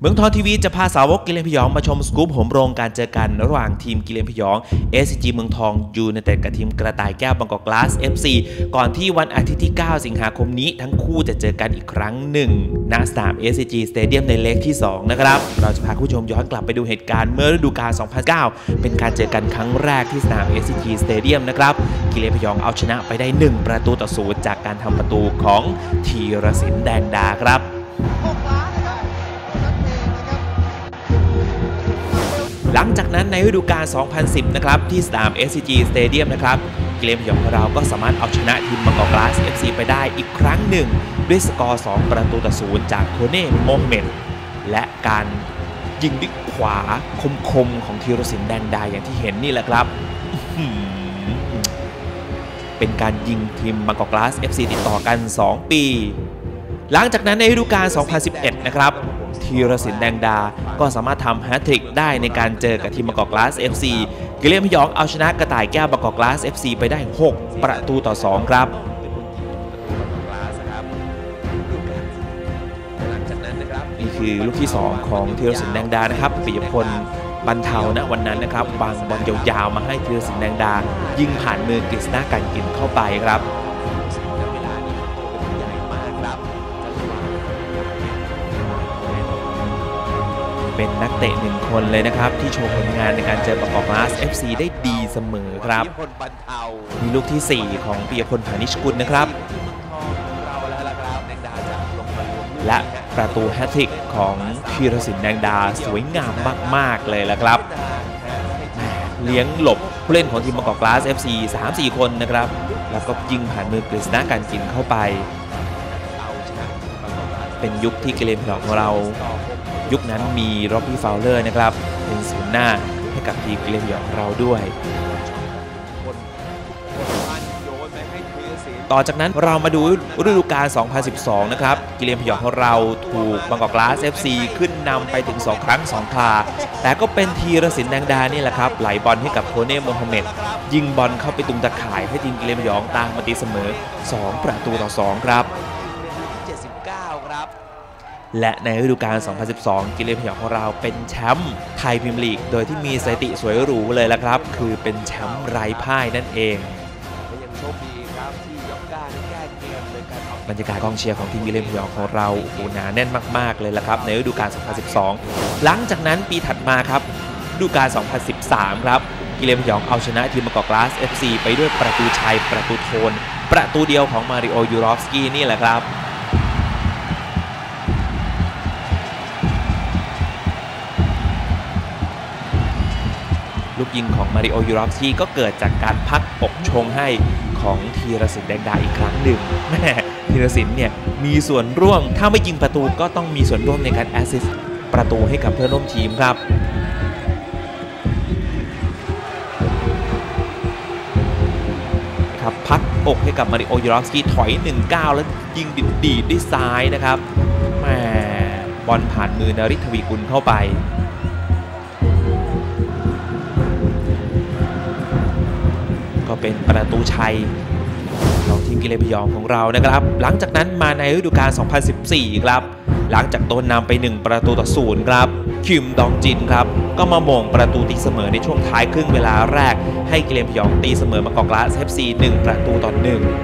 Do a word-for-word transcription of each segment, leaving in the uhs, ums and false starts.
เมืองทองทีวีจะพาสาวกกิเลนพยองมาชมสกู๊ปโหมโรงการเจอกันระหว่างทีมกิเลนพยอง เอส ซี จี เมืองทองยูไนเต็ดกับทีมกระต่ายแก้วบางกอกกลาส เอฟ ซี ก่อนที่วันอาทิตย์ที่เก้าสิงหาคมนี้ทั้งคู่จะเจอกันอีกครั้งหนึ่งณสนาม เอส ซี จี Stadium ในเล็กที่สองนะครับเราจะพาคุณผู้ชมย้อนกลับไปดูเหตุการณ์เมื่อฤดูกาล สองพันเก้า เป็นการเจอกันครั้งแรกที่สนาม เอส ซี จี Stadium นะครับกิเลนพยองเอาชนะไปได้หนึ่งประตูต่อศูนย์จากการทำประตูของธีรศิลป์แดงดาครับหลังจากนั้นในฤดูกาล สองพันสิบ นะครับที่สนาม เอส ซี จี Stadium นะครับกิเลนพยองของเราก็สามารถเอาชนะทีมบางกอกกลาส เอฟ ซี ไปได้อีกครั้งหนึ่งด้วยสกอร์ สองประตูต่อศูนย์จากโคเน่ โมฮัมเหม็ดและการยิงด้วยขวาคมๆของธีรศิลป์แดงดาอย่างที่เห็นนี่แหละครับเป็นการยิงทีมบางกอกกลาส เอฟ ซี ติดต่อกันสองปีหลังจากนั้นในฤดูกาล สองพันสิบเอ็ด นะครับธีรศิลป์แดงดาก็สามารถทำแฮตทริกได้ในการเจอกับทีมบางกอกกลาส เอฟ ซี กิเลนพยองเอาชนะกระต่ายแก้วบางกอกกลาส เอฟ ซี ไปได้หกประตูต่อสองครับนี่คือลูกที่สองของธีรศิลป์แดงดานะครับปิยพลบรรเทาณวันนั้นนะครับวางบอลยาวๆมาให้ธีรศิลป์แดงดายิงผ่านมือกฤษณะกันกินเข้าไปครับเป็นนักเตะหนึ่งคนเลยนะครับที่โชว์ผลงานในการเจอบางกอกกลาส เอฟ ซี ได้ดีเสมอครับมีลูกที่สี่ของปิยพล พานิชกุลนะครับและประตูแฮตทริกของธีรศิลป์แดงดาสวยงามมากๆเลยละครับเลี้ยงหลบผู้เล่นของทีมบางกอกกลาส เอฟ ซี สามสี่ คนนะครับแล้วก็ยิงผ่านมือกฤษณะกันกินเข้าไปเป็นยุคที่กิเลนพยองของเรายุคนั้นมีร็อบบี้ ฟาวเลอร์นะครับเป็นศูนย์หน้าให้กับทีมกิเลนพยองของเราด้วยต่อจากนั้นเรามาดูฤดูกาล สองพันสิบสอง นะครับกิเลนพยองของเราถูกบางกอกกลาส เอฟ ซี ขึ้นนำไปถึงสองครั้งสองคราแต่ก็เป็นธีรศิลป์แดงดานี่แหละครับไหลบอลให้กับโคเน่ โมฮัมเหม็ดยิงบอลเข้าไปตรงตะข่ายให้ทีมกิเลนพยองตามมาตีเสมอสองประตูต่อสองครับและในฤดูกาล สองพันสิบสอง กิเลนพยองของเราเป็นแชมป์ไทยพรีเมียร์ลีกโดยที่มีสถิติสวยหรูเลยละครับคือเป็นแชมป์ไร้พ่ายนั่นเองบรรยากาศกองเชียร์ของทีมกิเลนพยองของเราโอ้โหหนาแน่นมากๆเลยละครับในฤดูกาล สองพันสิบสอง หลังจากนั้นปีถัดมาครับฤดูกาล สองพันสิบสาม ครับกิเลนพยองเอาชนะทีมบางกอกกลาส เอฟ ซี ไปด้วยประตูชัยประตูโทนประตูเดียวของมาริโอ ยูรอฟสกี้นี่แหละครับลูกยิงของมาริโอ ยูรอฟสกี้ก็เกิดจากการพักอกชงให้ของธีรศิลป์แดงดาอีกครั้งหนึ่งแม่ธีรศิลป์เนี่ยมีส่วนร่วมถ้าไม่ยิงประตูก็ต้องมีส่วนร่วมในการแอสซิสต์ประตูให้กับเพื่อนร่วมทีมครับครับพักอกให้กับมาริโอ ยูรอฟสกี้ถอย หนึ่งเก้า แล้วยิงดีดด้วยซ้ายนะครับแม่บอลผ่านมือนฤทธิ์ ทวีกุลเข้าไปก็เป็นประตูชัยของทีมกิเลนพยองของเรานะครับหลังจากนั้นมาในฤดูกาล สองพันสิบสี่ ครับหลังจากโดนนำไปหนึ่งประตูต่อศูนย์ครับคิมดองจินครับก็มาโมงประตูตีเสมอในช่วงท้ายครึ่งเวลาแรกให้กิเลนพยองตีเสมอบางกอกกลาส เอฟ ซี หนึ่งประตูต่อหนึ่ง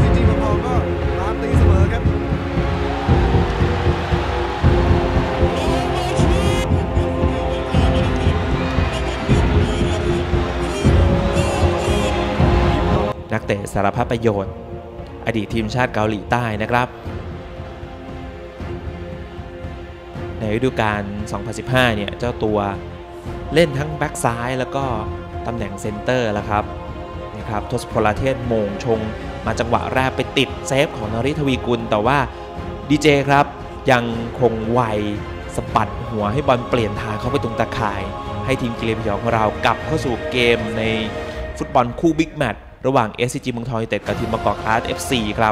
นักเตะสารพัดประโยชน์อดีตทีมชาติเกาหลีใต้นะครับในฤดูกาล สองพันสิบห้า เนี่ยเจ้าตัวเล่นทั้งแบ็กซ้ายแล้วก็ตำแหน่งเซนเตอร์แล้วครับนะครับทศพลเทศโมงชงมาจังหวะแรกไปติดเซฟของนฤทธิ์ ทวีกุลแต่ว่าดีเจครับยังคงไวสะบัดหัวให้บอลเปลี่ยนทางเข้าไปตรงตะข่ายให้ทีมกิเลนพยองของเรากลับเข้าสู่เกมในฟุตบอลคู่บิ๊กแมตช์ระหว่าง เอส ซี จี เมืองทองยูไนเต็ดกับทีมบางกอกกลาส เอฟ ซี ครับ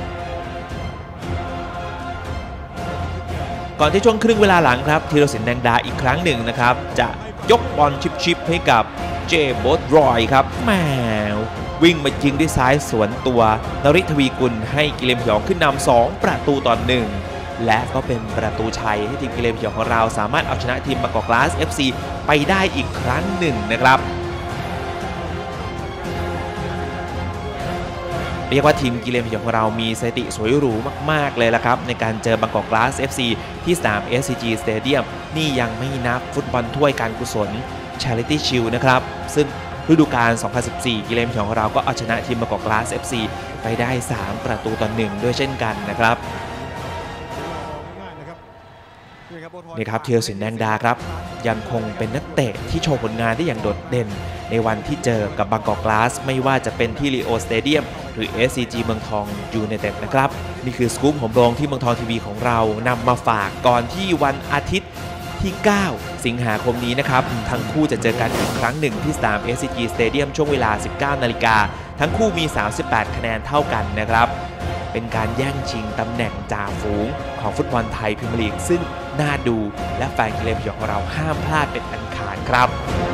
ก่อนที่ช่วงครึ่งเวลาหลังครับธีรศิลป์แดงดาอีกครั้งหนึ่งนะครับจะยกบอลชิปๆให้กับเจโบสรอยครับแหมวิ่งมายิงด้วยซ้ายสวนตัวนฤทธิ์ ทวีกุลให้กิเลนพยองขึ้นนำสองประตูต่อหนึ่งและก็เป็นประตูชัยให้ทีมกิเลนพยองของเราสามารถเอาชนะทีมบางกอกกลาส เอฟ ซี ไปได้อีกครั้งหนึ่งนะครับเรียกว่าทีมกิเลนพยองของเรามีสถิติสวยหรูมากๆเลยละครับในการเจอบางกอกกลาส เอฟ ซี ที่สนาม เอส ซี จี Stadium นี่ยังไม่นับฟุตบอลถ้วยการกุศล Charity Shield นะครับซึ่งฤดูกาล สองพันสิบสี่ กิเลนพยองของเราก็เอาชนะทีมบางกอกกลาส เอฟ ซี ไปได้ สาม ประตูต่อ หนึ่ง ด้วยเช่นกันนะครับนี่ครับเทียรศิลป์แดงดาครับยังคงเป็นนักเตะที่โชว์ผลงานได้อย่างโดดเด่นในวันที่เจอกับบางกอกกลาสไม่ว่าจะเป็นที่ลีโอสเตเดียมหรือ เอส ซี จี เมืองทองยูไนเต็ดนะครับนี่คือสกู๊ปผมโรงที่เมืองทองทีวีของเรานำมาฝากก่อนที่วันอาทิตย์ที่ เก้า สิงหาคมนี้นะครับทั้งคู่จะเจอกันอีกครั้งหนึ่งที่สนาม เอส ซี จี Stadium ช่วงเวลา สิบเก้า นาฬิกาทั้งคู่มี สามสิบแปด คะแนนเท่ากันนะครับเป็นการแย่งชิงตำแหน่งจ่าฝูงของฟุตบอลไทยพรีเมียร์ลีกซึ่งน่าดูและแฟนกิเลนพยองของเราห้ามพลาดเป็นอันขาดครับ